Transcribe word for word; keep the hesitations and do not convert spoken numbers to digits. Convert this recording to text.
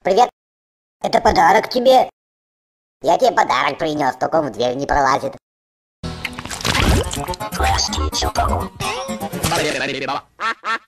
Привет, это подарок тебе. Я тебе подарок принес, только он в дверь не пролазит. Простите, кого?